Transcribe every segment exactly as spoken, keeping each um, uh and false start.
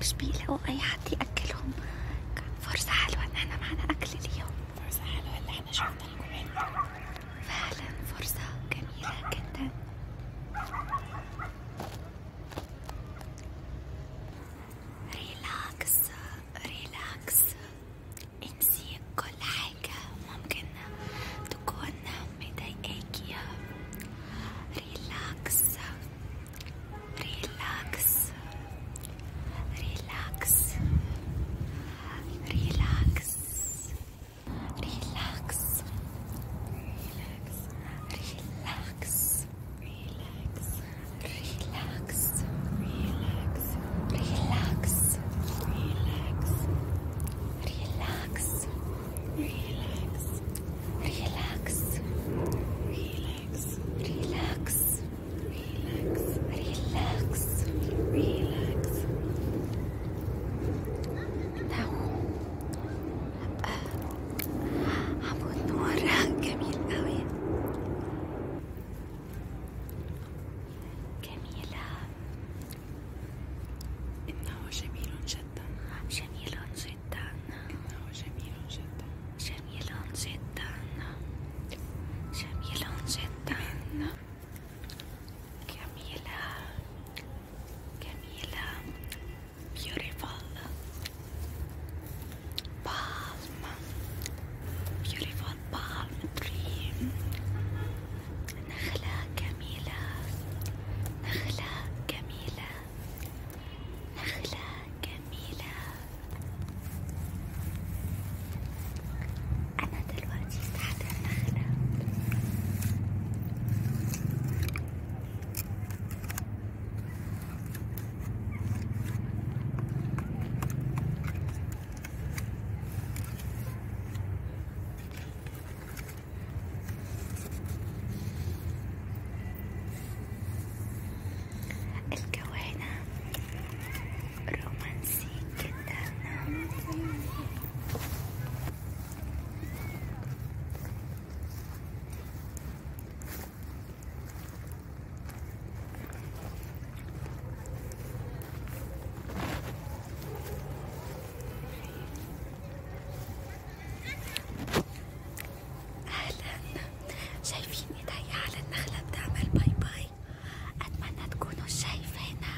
مش بيلاقوا اي حد ياكلهم. فرصة حلوة ان احنا معنا اكل اليوم. فرصة حلوة اللي احنا شفنا الكومنت. فعلا فرصة جميلة جدا. ريلاكس ريلاكس، انسي كل حاجة ممكن تكون مضايقاكي. ريلاكس ريلاكس ريلاكس ريلاكس ريلاكس ريلاكس ريلاكس ريلاكس ريلاكس ريلاكس ريلاكس ريلاكس ريلاكس ريلاكس ريلاكس ريلاكس ريلاكس ريلاكس. ناو عمود نور جميل قوي. جميلة. إنه جميل جدا. جميل جدا. إنه جميل جدا. جميل جدا. جميل جدا. جميلة جميلة. beautiful palm beautiful palm tree. نخلة جميلة نخلة جميلة نخلة جميلة. أنا دلوقتي تحت النخلة. الجو هنا رومانسي جدا. أهلا. شايفين ايدي على النخلة بتعمل باي باي؟ أتمنى تكونوا شايفينها.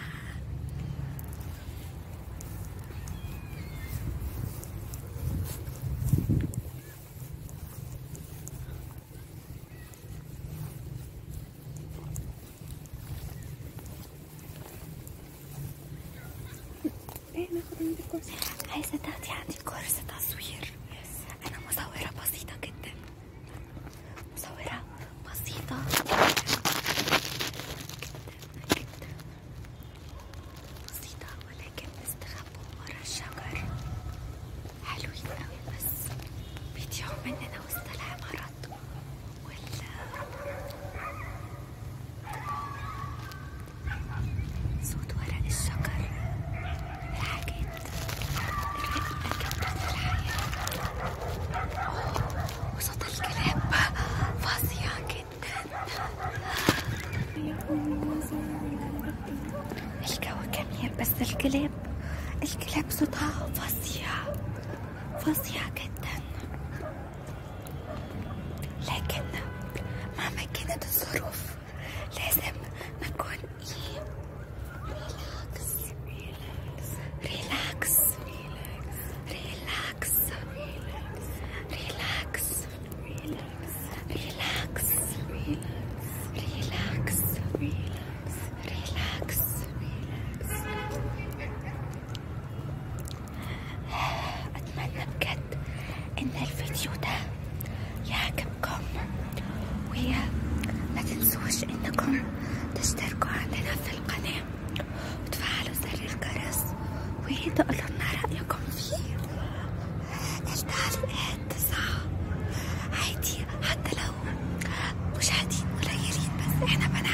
إيه ناخد عندي الكرسي. عايزة تاخدي عندي كورس تصوير. أنا مصورة بسيطة جدا. مصورة بسيطة جدا جدا. بسيطة ولكن مستخبوا ورا الشجر. حلوين أوي بس بيضيعوا مننا وسط العمارات وال صوت ورق الشجر من الحاجات الرقيقة جدا في الحياة. أوه، وصوت الكلاب فظيع جدا. الجو جميل بس الكلاب الكلاب صوتها فظيع فظيع جدا. لكن مهما كانت الظروف لازم نكون ايه ريلاكس ريلاكس ريلاكس ريلاكس ريلاكس ريلاكس ريلاكس. أتمنى بجد إن الفيديو ده يعجبكم، وما تنسوش إنكم تشتركوا عندنا في القناة وتفعلوا زر الجرس وتقولوا لنا رأيكم فيه. التعليقات صح عادي حتى لو مشاهدين قليلين، بس احنا بنعمل